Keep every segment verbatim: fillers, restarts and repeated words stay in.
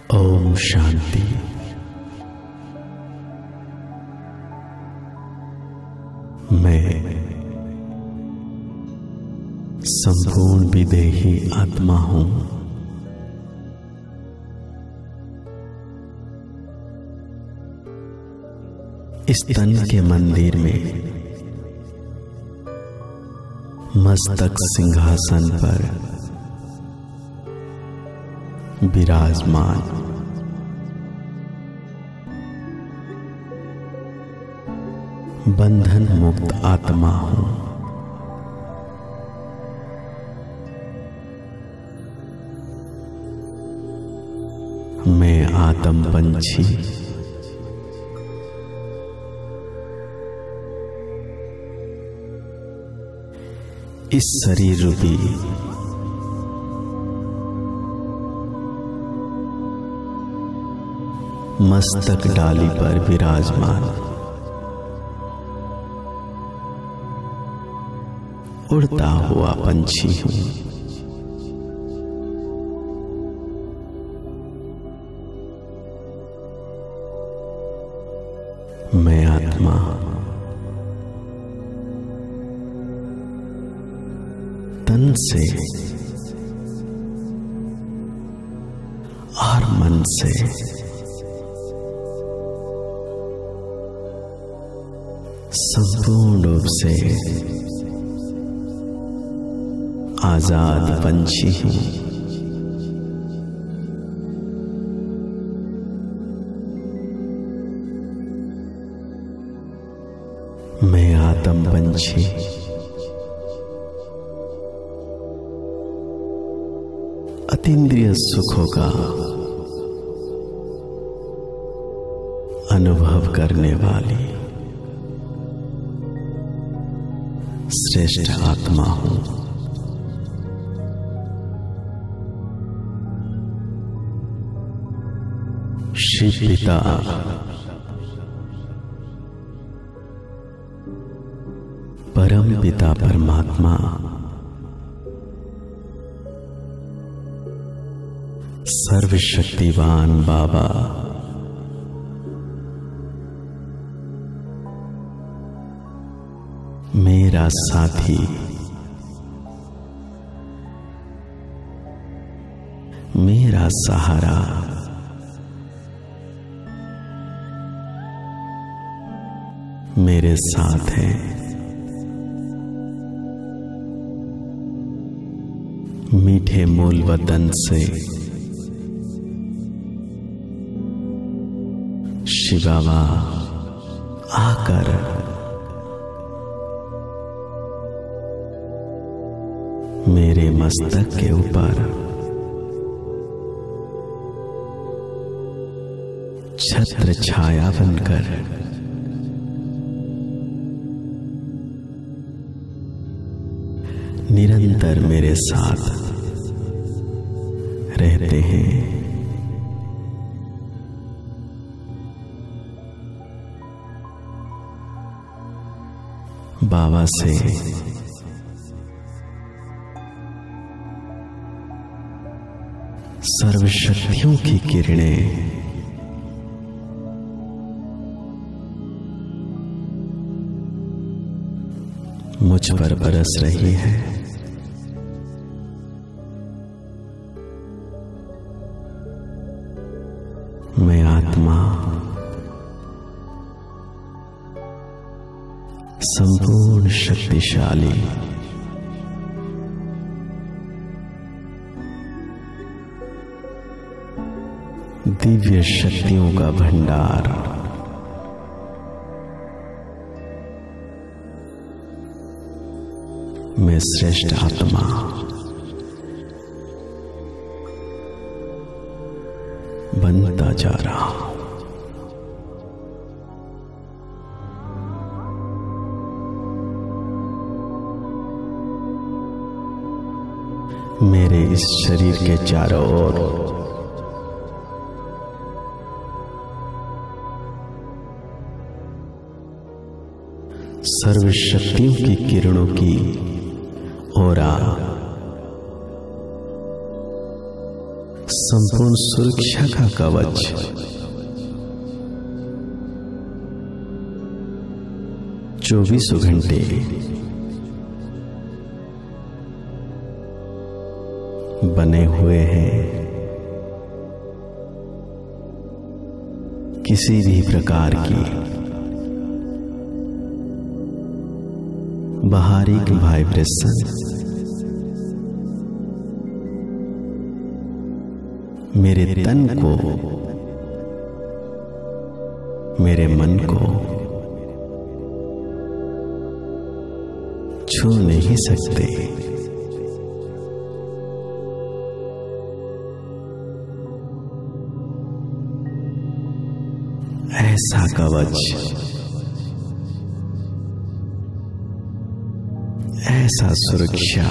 ओम शांति। मैं संपूर्ण विदेही आत्मा हूं। इस तन के मंदिर में मस्तक सिंहासन पर विराजमान बंधन मुक्त आत्मा हूं। मैं आत्म पंछी इस शरीर रूपी मस्तक डाली पर विराजमान उड़ता हुआ पंछी हूं। मैं आत्मा तन से और मन से संपूर्ण रूप से आजाद पंछी हूं। मैं आत्म पंछी अतीन्द्रिय सुखों का अनुभव करने वाली श्रेष्ठ आत्मा हूं। शिव पिता परम पिता परमात्मा सर्वशक्तिवान बाबा मेरा साथी, मेरा सहारा, मेरे साथ है। मीठे मूल वतन से शिव बाबा आकर मेरे मस्तक के ऊपर छत्र छाया बनकर निरंतर मेरे साथ रहते हैं। बाबा से सर्वशक्तियों की किरणें मुझ पर बरस रही है। मैं आत्मा संपूर्ण शक्तिशाली दिव्य शक्तियों का भंडार मैं श्रेष्ठ आत्मा बनता जा रहा हूं। मेरे इस शरीर के चारों ओर सर्वशक्तियों की किरणों की ओरा संपूर्ण सुरक्षा का कवच चौबीसों घंटे बने हुए हैं। किसी भी प्रकार की बाहरी वाइब्रेशन मेरे तन को, मेरे मन को छू नहीं सकते। ऐसा कवच, ऐसा सुरक्षा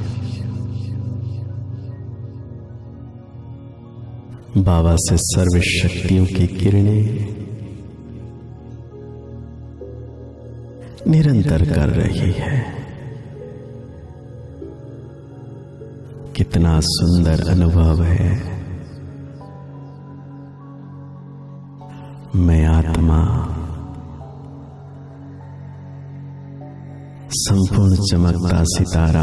बाबा से सर्व शक्तियों की किरणें निरंतर कर रही है। कितना सुंदर अनुभव है। मैं आत्मा संपूर्ण चमकता सितारा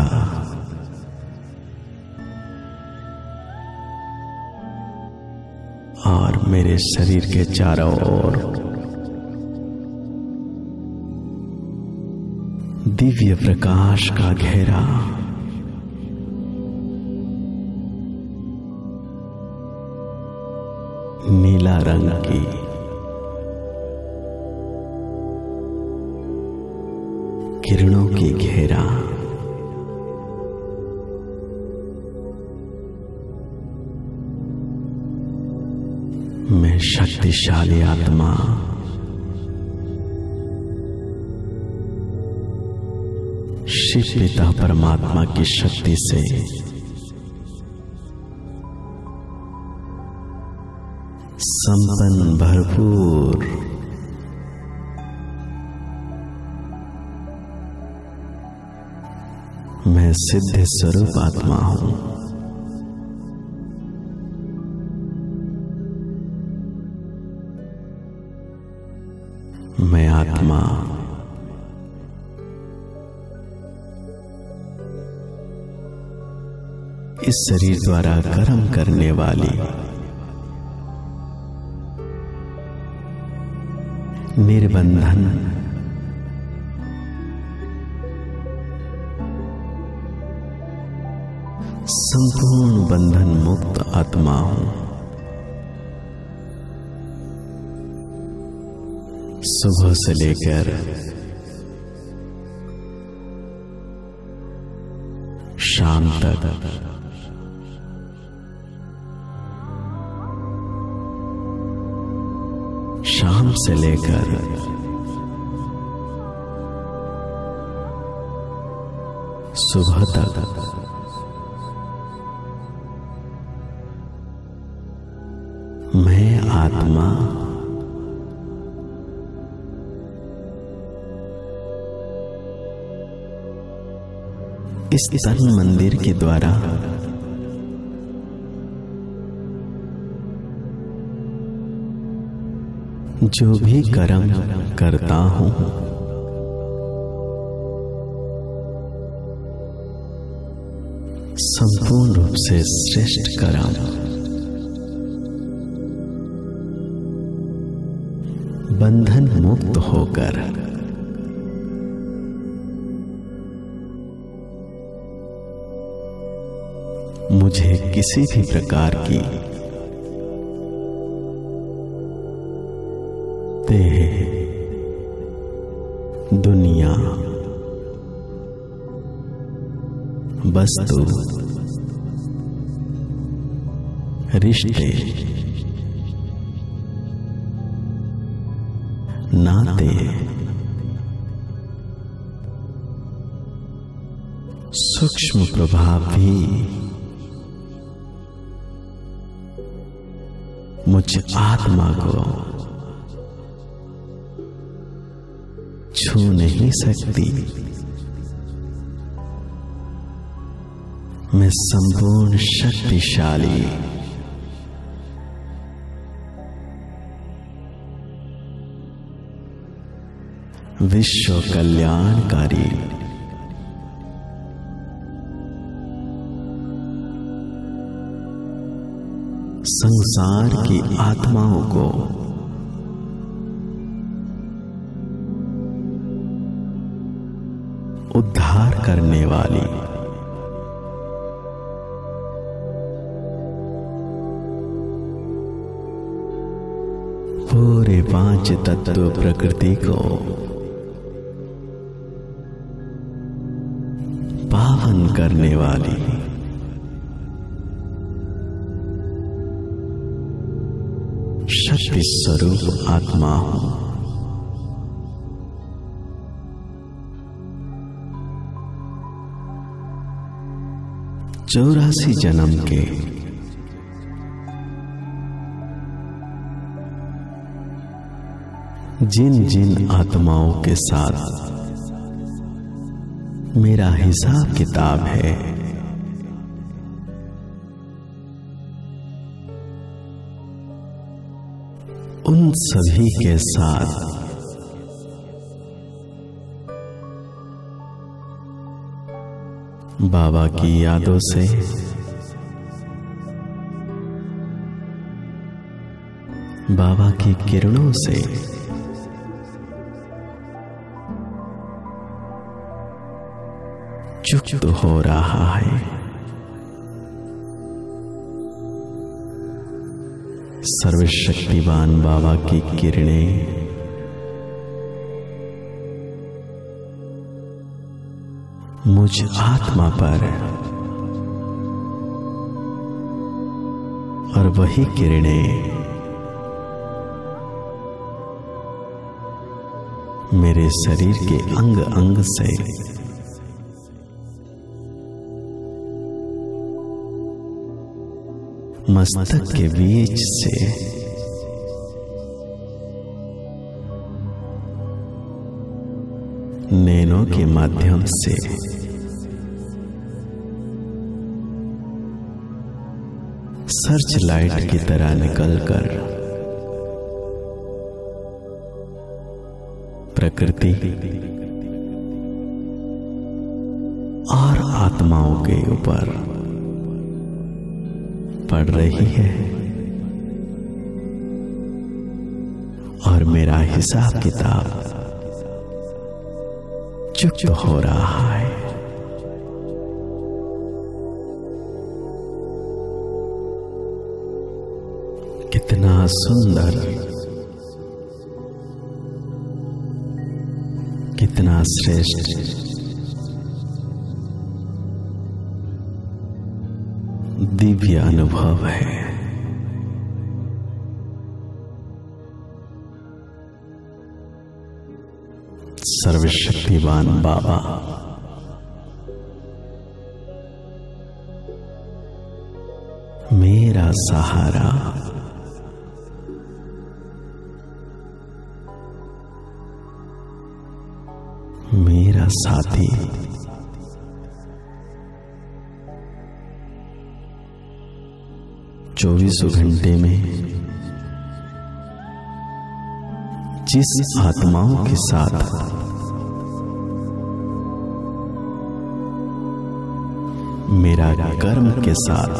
और मेरे शरीर के चारों ओर दिव्य प्रकाश का घेरा नीला रंग की किरणों की घेरा मैं शक्तिशाली आत्मा शिव पिता परमात्मा की शक्ति से संपन्न भरपूर मैं सिद्ध स्वरूप आत्मा हूं। मैं आत्मा इस शरीर द्वारा कर्म करने वाली निर्बंधन संपूर्ण बंधन मुक्त आत्मा हूं। सुबह से लेकर शाम तक शाम से लेकर सुबह तक मैं आत्मा इस तन मंदिर के द्वारा जो भी कर्म करता हूं संपूर्ण रूप से श्रेष्ठ कर्म बंधन मुक्त होकर मुझे किसी भी प्रकार की देह, दुनिया, वस्तु, रिश्ते, नाते, सूक्ष्म प्रभाव भी मुझ आत्मा को छू नहीं सकती। मैं संपूर्ण शक्तिशाली विश्व कल्याणकारी संसार की आत्माओं को उद्धार करने वाली पूरे पांच तत्व प्रकृति को पावन करने वाली शक्ति स्वरूप आत्मा हूं। चौरासी जन्म के जिन जिन आत्माओं के साथ मेरा हिसाब किताब है, उन सभी के साथ बाबा की यादों से बाबा की किरणों से युक्त हो रहा है। सर्वशक्तिवान बाबा की किरणें मुझ आत्मा पर और वही किरणें मेरे शरीर के अंग अंग से मस्तक के बीच से नैनों के माध्यम से सर्च लाइट की तरह निकलकर प्रकृति और आत्माओं के ऊपर पड़ रही है और मेरा हिसाब किताब चुप हो रहा है। कितना सुंदर, कितना श्रेष्ठ दिव्य अनुभव है। सर्वशक्तिवान बाबा मेरा सहारा, मेरा साथी, चौबीसों घंटे में जिस आत्माओं के साथ मेरा कर्म के साथ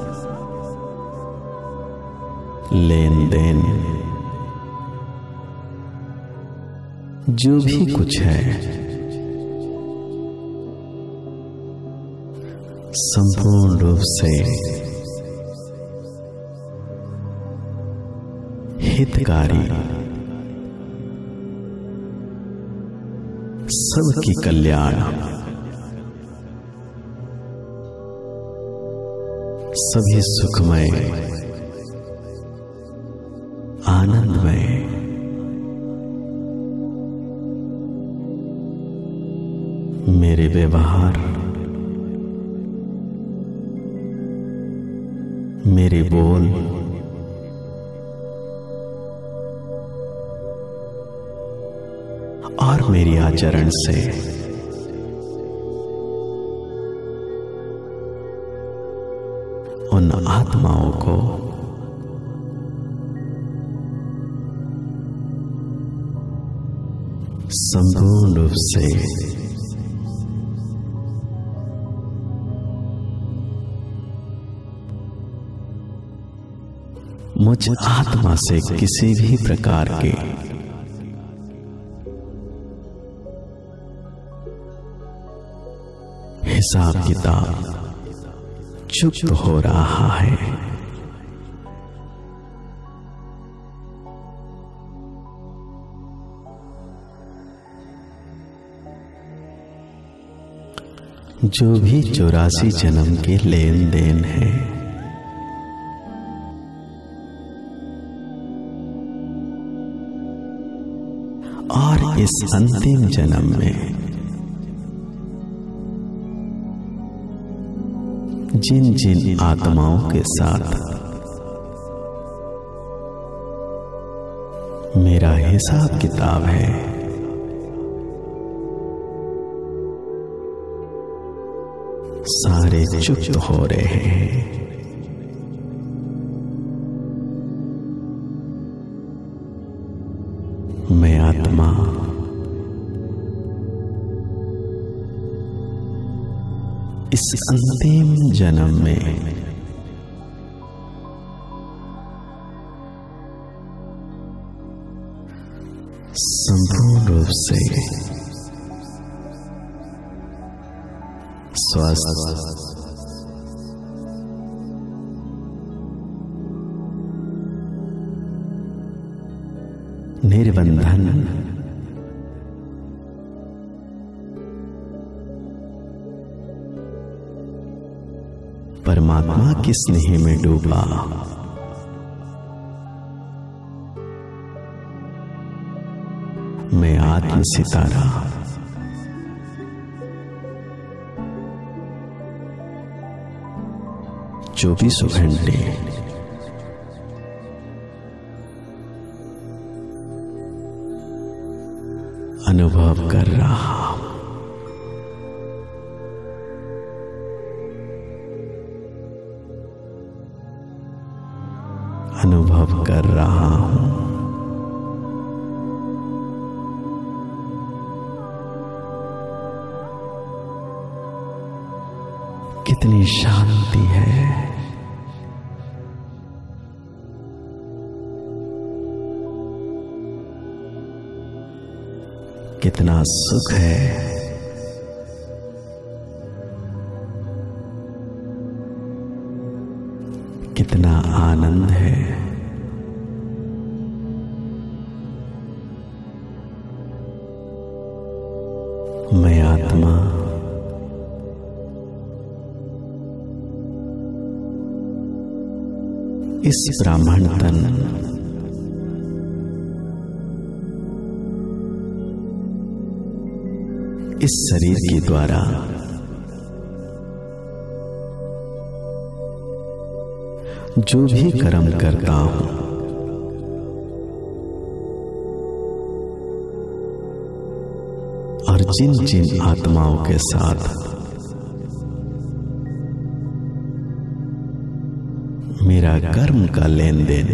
लेन देन जो भी कुछ है संपूर्ण रूप से हितकारी, सबकी कल्याण, सभी सुखमय, आनंदमय, मेरे व्यवहार, मेरे बोल, और मेरी आचरण से उन आत्माओं को संपूर्ण रूप से मुझ आत्मा से किसी भी प्रकार के हिसाब किताब चुप हो रहा है। जो भी चौरासी जन्म के लेन देन है, और इस अंतिम जन्म में जिन जिन आत्माओं के साथ मेरा हिसाब किताब है, सारे चुप हो रहे हैं। मैं आत्मा इस अंतिम जन्म में संपूर्ण रूप से स्वस्थ, निर्बंधन, परमात्मा के स्नेह में डूबा मैं आत्म सितारा चौबीसों घंटे अनुभव कर रहा हूं। अनुभव कर रहा हूं। कितनी शांति है, कितना सुख है, कितना आनंद है। मैं आत्मा इस ब्राह्मण तन इस शरीर के द्वारा जो भी कर्म करता हूं, और जिन जिन आत्माओं के साथ मेरा कर्म का लेन देन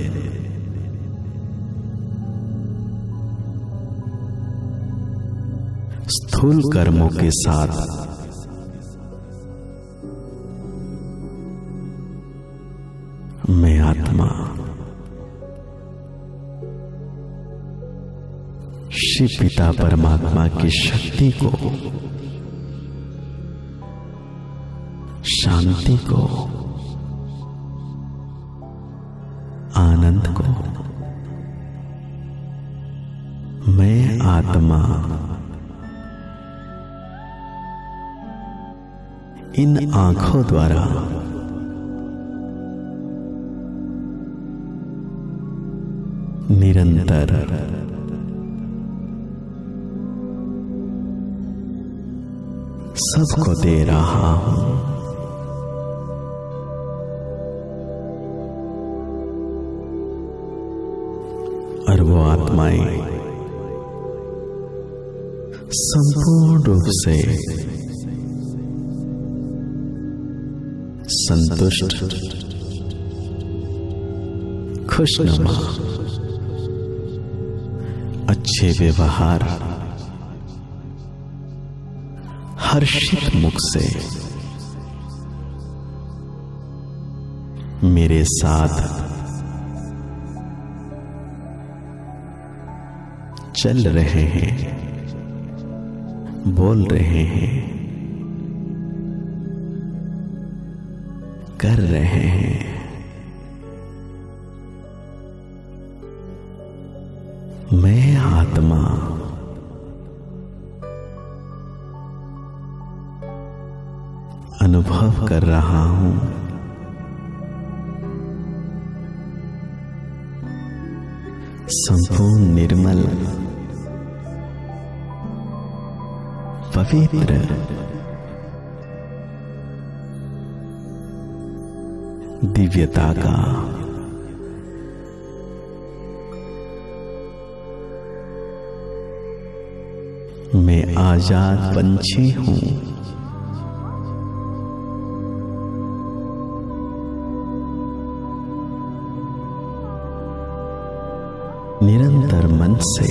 स्थूल कर्मों के साथ मैं आत्मा शिव पिता परमात्मा की शक्ति को, शांति को, आनंद को मैं आत्मा इन आंखों द्वारा निरंतर सबको दे रहा हूं। और वो आत्माएं संपूर्ण रूप से संतुष्ट, खुशनुमा, अच्छे व्यवहार, हर्षित मुख से मेरे साथ चल रहे हैं, बोल रहे हैं, कर रहे हैं। मैं आत्मा अनुभव कर रहा हूं संपूर्ण निर्मल पवित्र दिव्यता का। मैं आजाद पंछी हूं, निरंतर मन से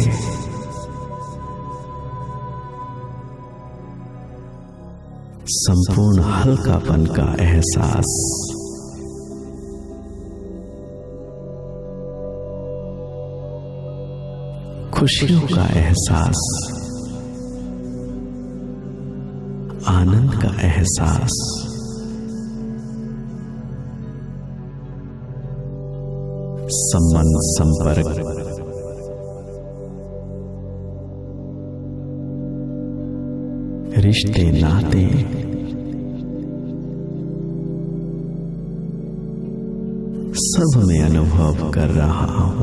संपूर्ण हल्कापन का एहसास, खुशियों का एहसास, आनंद का एहसास, संबंध, संपर्क, रिश्ते, नाते, सब में अनुभव कर रहा हूं।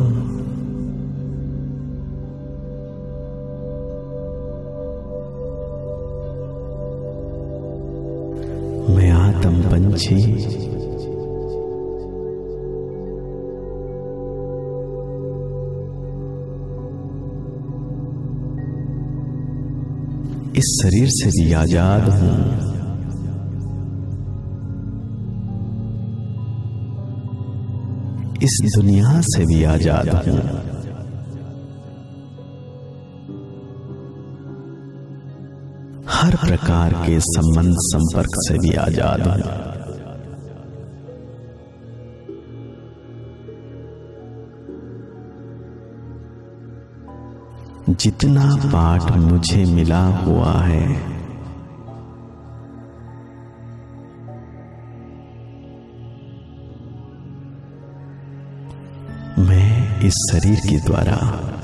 मैं आत्म पंछी इस शरीर से भी आजाद हूं। इस दुनिया से भी आजाद हूं। हर प्रकार के संबंध, संपर्क से भी आजाद हूं। जितना पाठ मुझे मिला हुआ है, मैं इस शरीर के द्वारा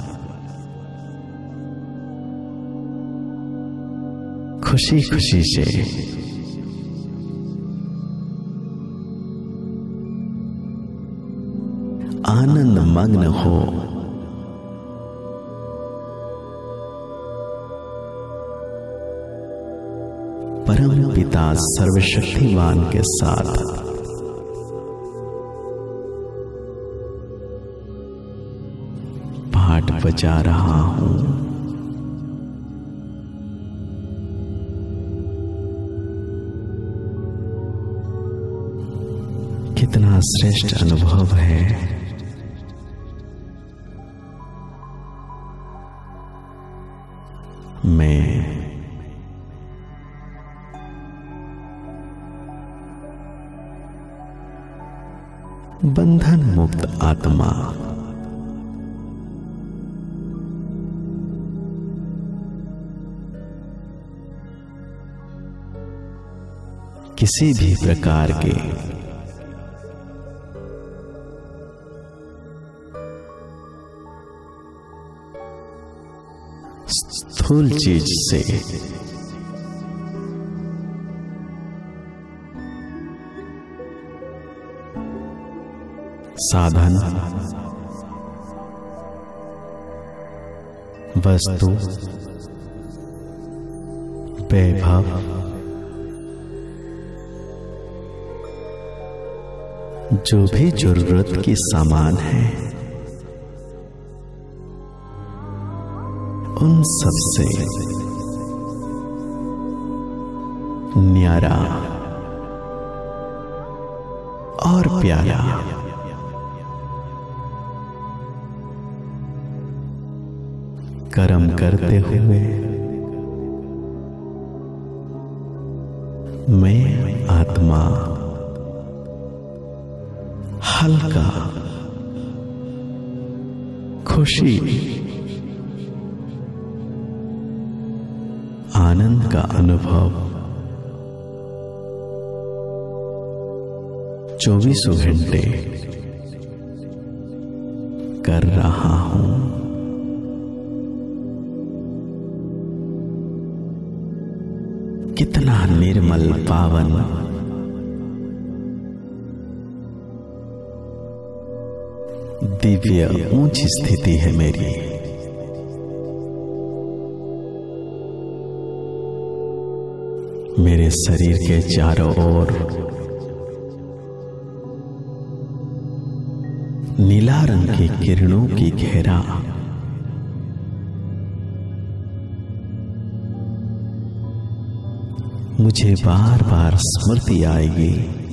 खुशी खुशी से आनंद मग्न हो परम पिता सर्वशक्तिमान के साथ पाठ बजा रहा हूं। कितना श्रेष्ठ अनुभव है। मैं बंधन मुक्त आत्मा किसी भी प्रकार के स्थूल चीज से साधन, वस्तु, वैभव, जो भी जरूरत की सामान है, उन सब से न्यारा और प्यारा कर्म करते हुए मैं आत्मा हल्का, खुशी, आनंद का अनुभव चौबीसों घंटे कर रहा हूं। कितना निर्मल, पावन, दिव्य, ऊंची स्थिति है मेरी। मेरे शरीर के चारों ओर नीला रंग की किरणों की घेरा मुझे बार बार स्मृति आएगी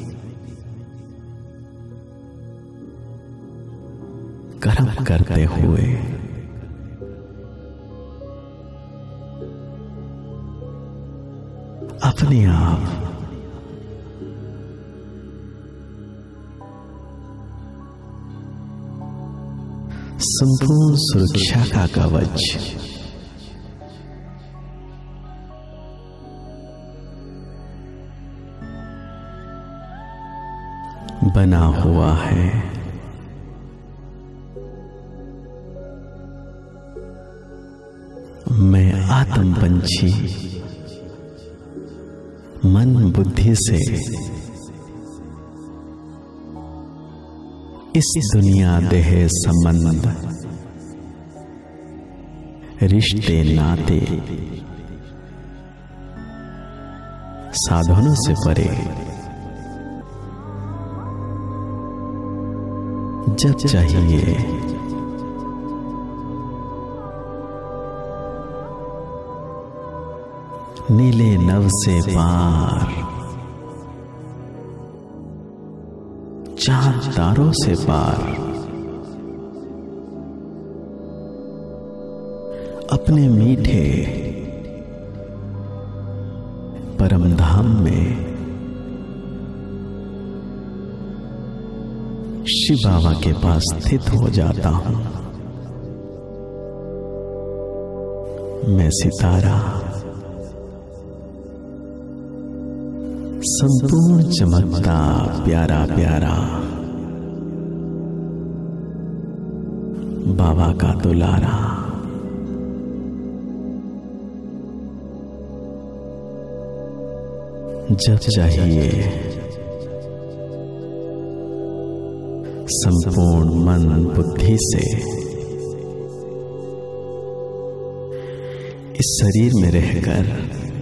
कर्म करते हुए। अपने आप संपूर्ण सुरक्षा का कवच बना हुआ है। मैं आत्म पंछी मन बुद्धि से इस दुनिया देह संबंध, रिश्ते, नाते, साधनों से परे जब चाहिए नीले नभ से पार, चांद तारों से पार, अपने मीठे परम धाम में शिव बाबा के पास स्थित हो जाता हूं। मैं सितारा संपूर्ण चमकता प्यारा प्यारा बाबा का दुलारा। जब चाहिए संपूर्ण मन बुद्धि से इस शरीर में रहकर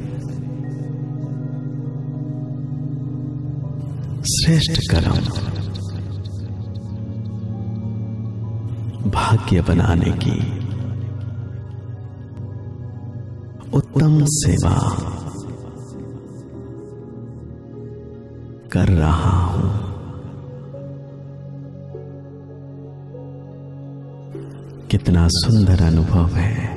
श्रेष्ठ कर्म भाग्य बनाने की उत्तम सेवा कर रहा हूं। कितना सुंदर अनुभव है।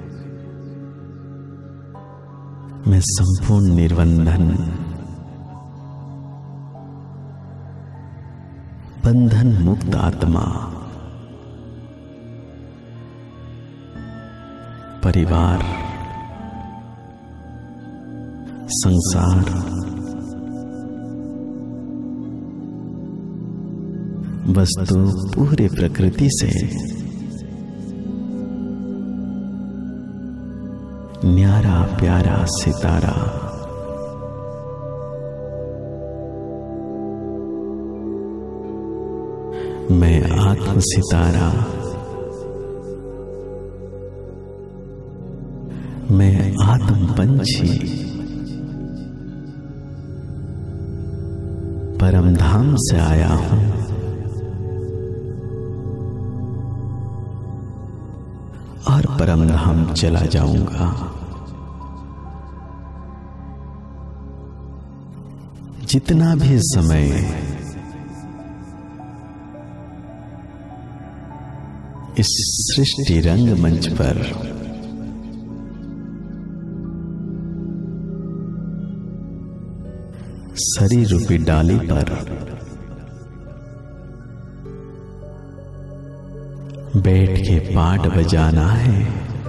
मैं संपूर्ण निर्बंधन, बंधन मुक्त आत्मा, परिवार, संसार, वस्तु, पूरे प्रकृति से न्यारा प्यारा सितारा मैं आत्म सितारा, मैं आत्म पंछी परम धाम से आया हूं। और परम धाम चला जाऊंगा। जितना भी समय इस सृष्टि रंग मंच पर शरीर रूपी डाली पर बैठ के पाट बजाना है।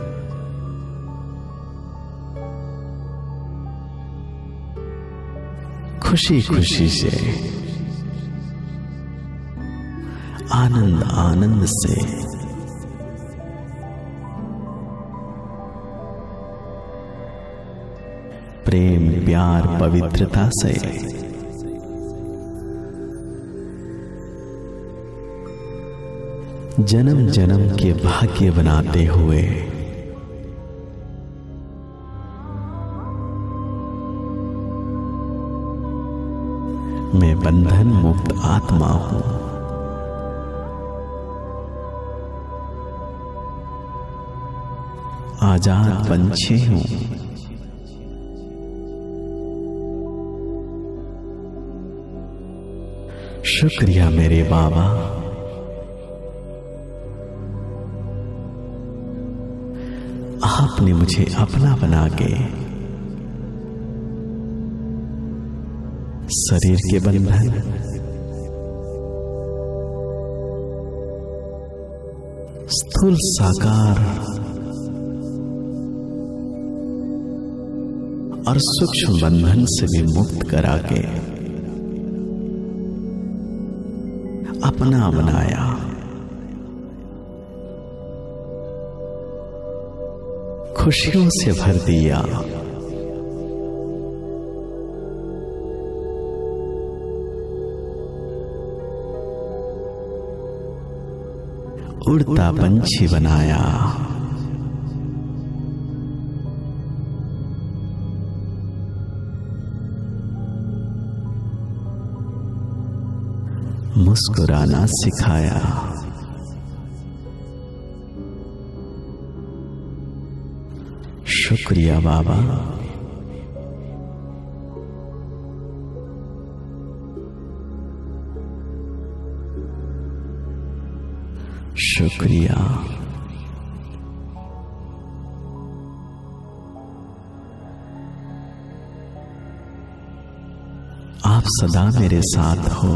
खुशी खुशी से, आनंद आनंद से, प्रेम प्यार पवित्रता से जन्म जन्म के भाग्य बनाते हुए मैं बंधन मुक्त आत्मा हूं। आजाद पंछी हूं। शुक्रिया मेरे बाबा, आपने मुझे अपना बना के शरीर के बंधन, स्थूल साकार और सूक्ष्म बंधन से भी मुक्त करा के अपना बनाया। खुशियों से भर दिया। उड़ता पंछी बनाया। मुस्कुराना सिखाया। शुक्रिया बाबा, शुक्रिया। आप सदा मेरे साथ हो।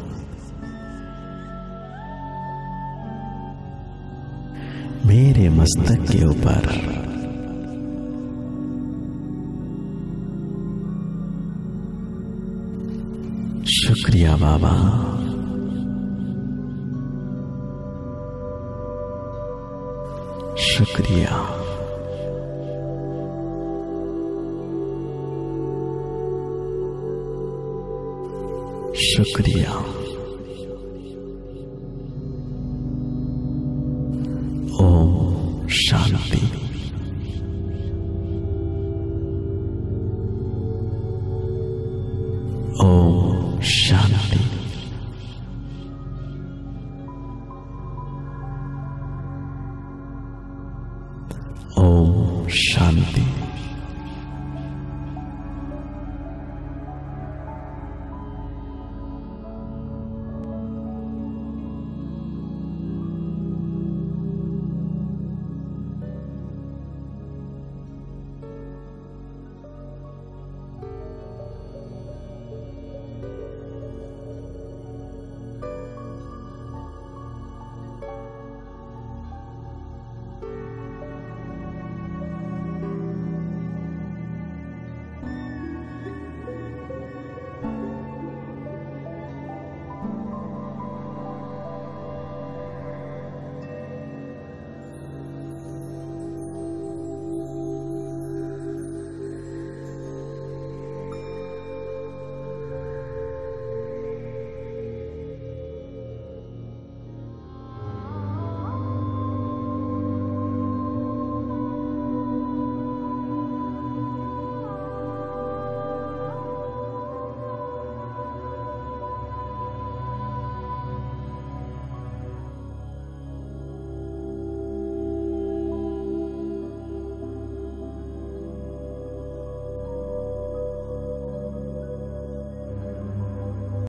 मेरे मस्तक के ऊपर शुक्रिया बाबा। शुक्रिया। शुक्रिया। ओम शांति। ओम शांति।